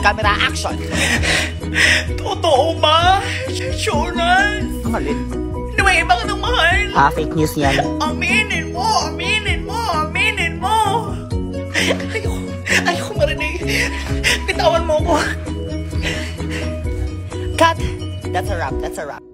Camera action! Totoo ba? Jonas? Ang alin? Hindi mo iba ka ng mahal. Fake news yan. Aminin mo! Aminin mo! Aminin mo! Ayoko marinig. Bitawan mo ko. Cut! That's a wrap.